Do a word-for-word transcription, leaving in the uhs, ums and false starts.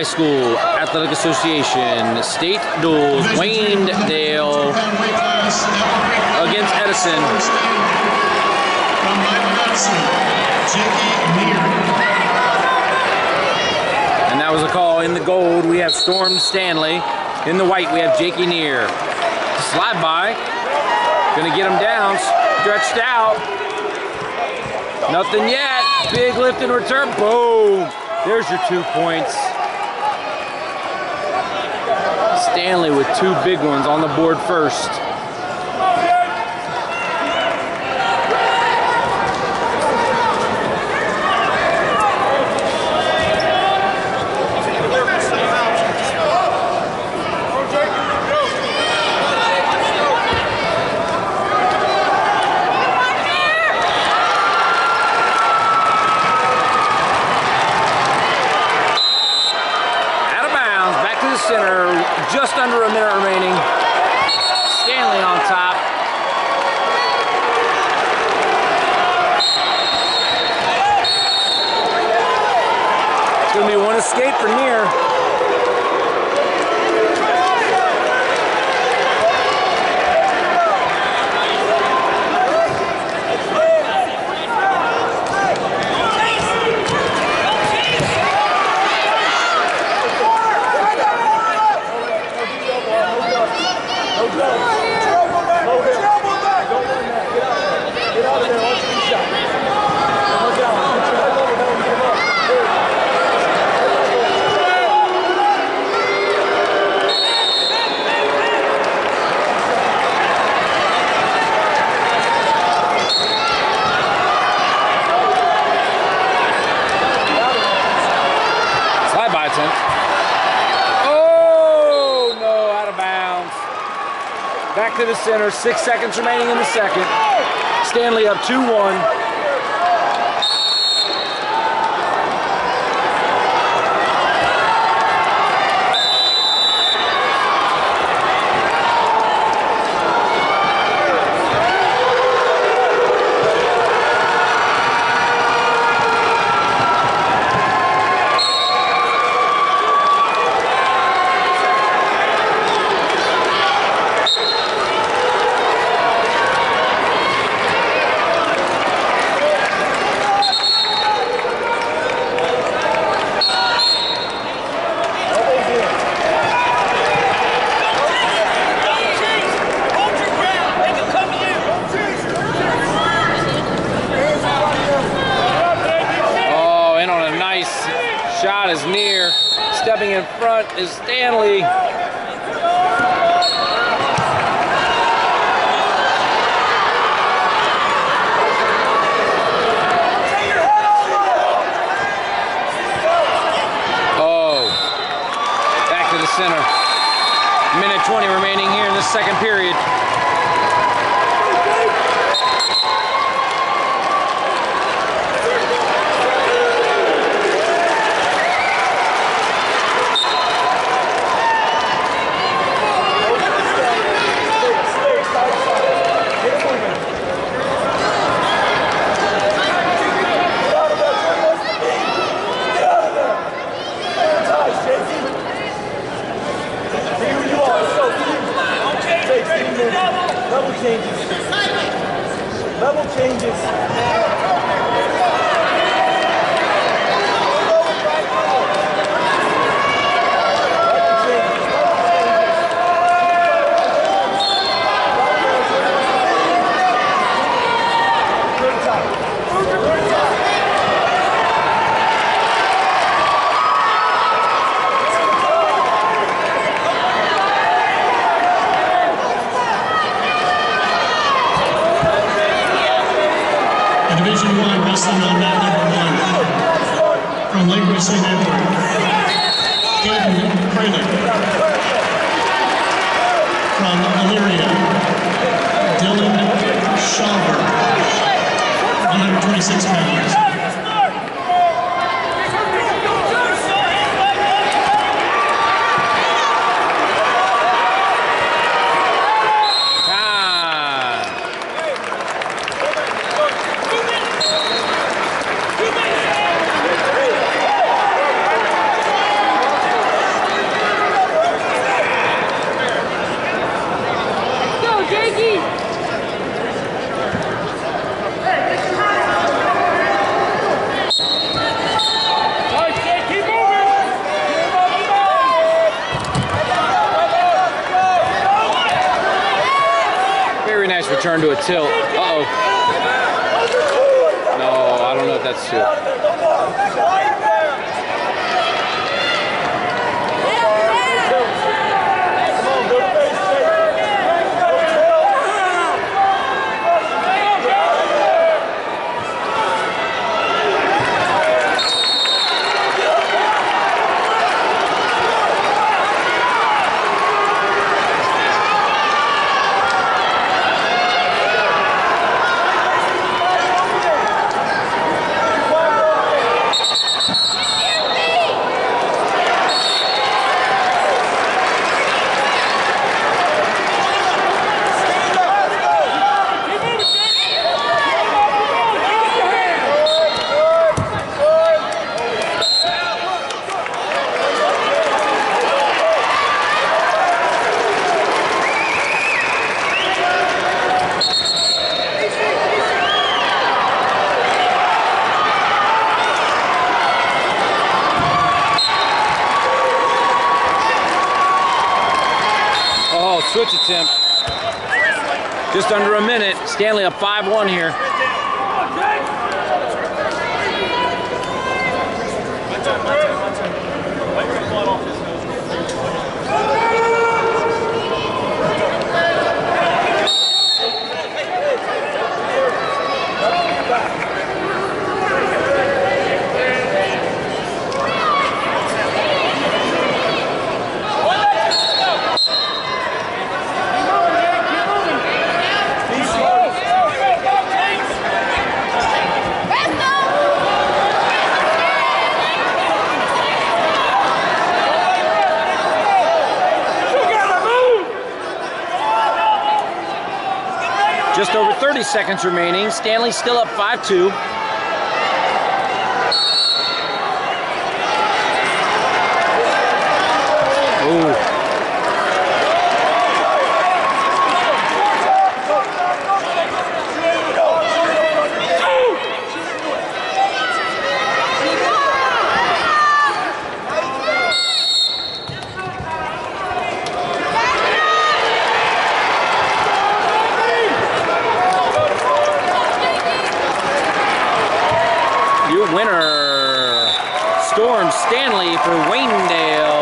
High School Athletic Association State Duels, Waynedale against Edison. And that was a call. In the gold, we have Storm Stanley. In the white, we have Jakey Neer. Slide by. Gonna get him down. Stretched out. Nothing yet. Big lift and return. Boom. There's your two points. Stanley with two big ones on the board first. Just under a minute remaining. Stanley on top. It's going to be one escape for Neer. Oh, no, out of bounds. Back to the center, six seconds remaining in the second. Stanley up two one. Shot is Neer. Stepping in front is Stanley. Oh, back to the center. minute twenty remaining here in the second period. Level changes. Level changes. Division one wrestling on mat number one from Lakewood Saint Edward, Caden Kralik. From Elyria, Dylan Schauber, one hundred twenty-six pounds. turn to a tilt. Uh-oh. No, I don't know if that's tilt. Switch attempt. Just under a minute. Stanley up five one here. Just over thirty seconds remaining. Stanley still up five two. Ooh. Winner, Storm Stanley for Waynedale.